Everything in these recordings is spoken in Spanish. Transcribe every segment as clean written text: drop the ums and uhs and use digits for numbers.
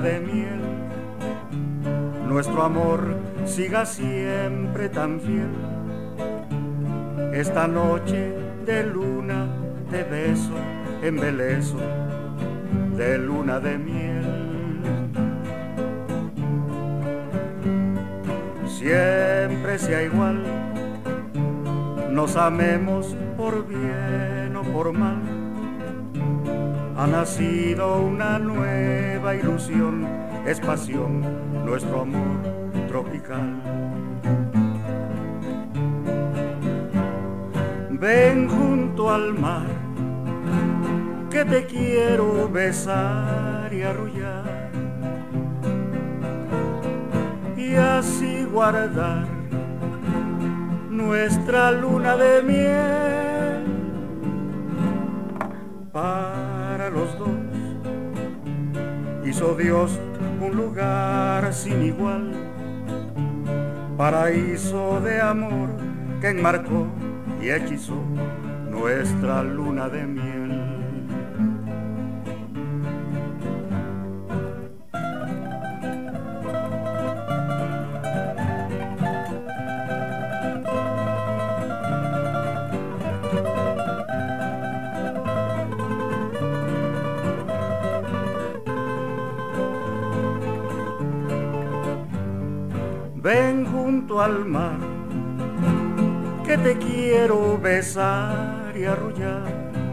de miel, nuestro amor siga siempre tan fiel. Esta noche de luna, de beso, embeleso, de luna de miel. Siempre sea igual, nos amemos por bien o por mal. Ha nacido una nueva ilusión, es pasión nuestro amor tropical. Ven junto al mar, que te quiero besar y arrullar, y así guardar nuestra luna de miel para los dos. Hizo Dios un lugar sin igual, paraíso de amor que enmarcó y hechizó nuestra luna de miel. Ven junto al mar, que te quiero besar y arrullar,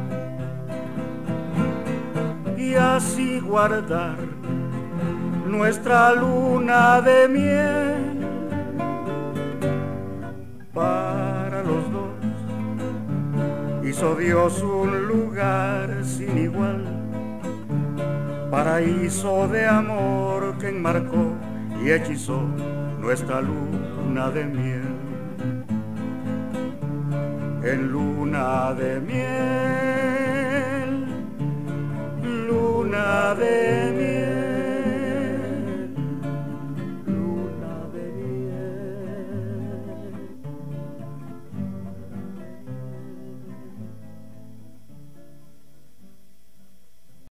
y así guardar nuestra luna de miel para los dos. Hizo Dios un lugar sin igual, paraíso de amor que enmarcó y hechizó nuestra luna de miel. En luna de miel, luna de